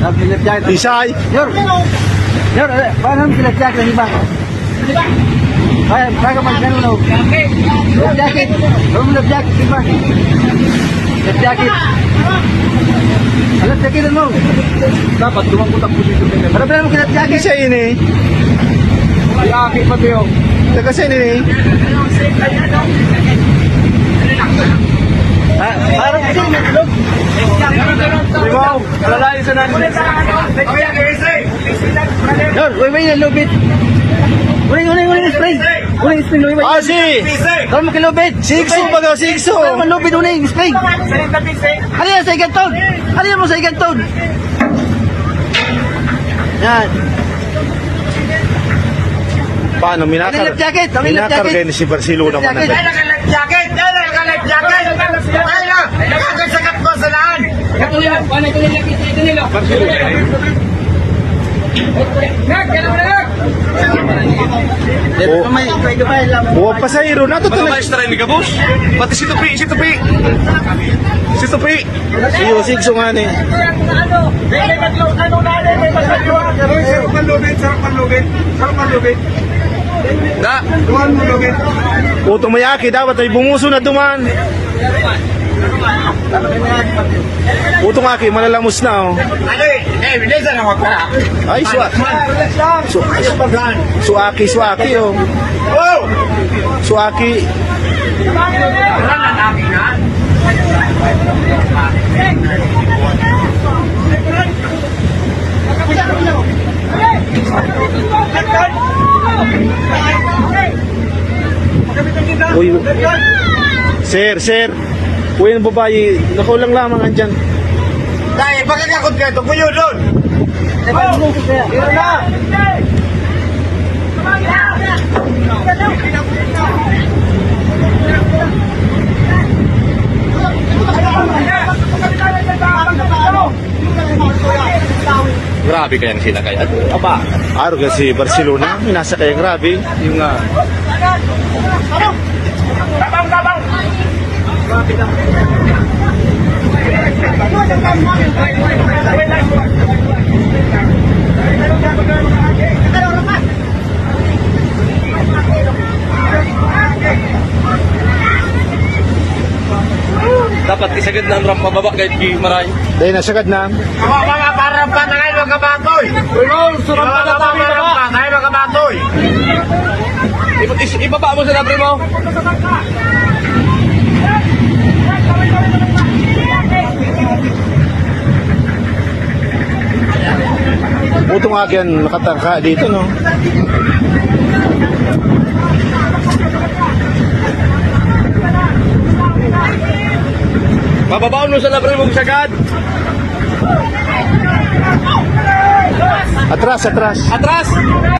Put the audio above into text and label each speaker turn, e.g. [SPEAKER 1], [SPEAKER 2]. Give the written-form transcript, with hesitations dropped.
[SPEAKER 1] Life jacket.
[SPEAKER 2] Isay.
[SPEAKER 1] Yor. Yor, paano mo life jacket di ba? Ay, kaya magkano na. Life jacket. Paano mo life jacket di ba? Life jacket. Alam jacket mo. Dapat dumangkutak po dito. Para ba mo life jacket?
[SPEAKER 2] Isa ini.
[SPEAKER 1] Jacket pa tayo.
[SPEAKER 2] Taga sa ini.
[SPEAKER 1] Parang kasi metlog.
[SPEAKER 2] Wow, lalay sa nan.
[SPEAKER 1] Yor, wait na lubit. Uling spray. Uling spray lubit.
[SPEAKER 2] Ah, si.
[SPEAKER 1] Kalau mo kilubit.
[SPEAKER 2] Sikso ba daw, sikso?
[SPEAKER 1] Kalau mo lubit uling spray. Halina sa iganton. Halina mo sa iganton. Yan.
[SPEAKER 2] Paano minakar?
[SPEAKER 1] Life jacket,
[SPEAKER 2] Minakar kayo ni si Barcelona mo na.
[SPEAKER 3] Naka-life jacket! Naka-life jacket! Ay na! Nakasakat ko sa laan!
[SPEAKER 4] Paano ito nila?
[SPEAKER 2] Huwag pasahero na to.
[SPEAKER 5] Maestra ni Gabos. Pati si Tupi. Si Tupi.
[SPEAKER 2] Iyo, sikso nga ni.
[SPEAKER 3] Sarap malubit.
[SPEAKER 5] Da.
[SPEAKER 3] Tuhan mo lubit.
[SPEAKER 2] Utong mayaki, dapat ay bumuso na duman. Utong aki, malalamos na oh.
[SPEAKER 3] Ano eh? Bilesa na magpara.
[SPEAKER 2] Ay, suaki oh.
[SPEAKER 3] Oh!
[SPEAKER 2] Suaki.
[SPEAKER 3] Wala na namin na.
[SPEAKER 2] Uy, sir. Uy, ang babae, nakulang lamang andyan.
[SPEAKER 3] Dahil pagkakakot ka ito, kuyo doon!
[SPEAKER 1] Yun na.
[SPEAKER 5] Grabe kaya sila kaya.
[SPEAKER 2] Aba, aro kasi Barcelona, nasa kaya grabe. Yung
[SPEAKER 5] Dapat isagad na ang rampa baba kahit di maray.
[SPEAKER 2] dahil nasagad na.
[SPEAKER 3] Mga parampa na kayo mga kabatoy! Mga parampa na kayo mga kabatoy!
[SPEAKER 5] Ibaba mo sa labre mo.
[SPEAKER 2] Utong aki yan nakatangka dito, no?
[SPEAKER 5] Bababaon mo sa labre mo sagad.
[SPEAKER 2] Atras.
[SPEAKER 5] Atras.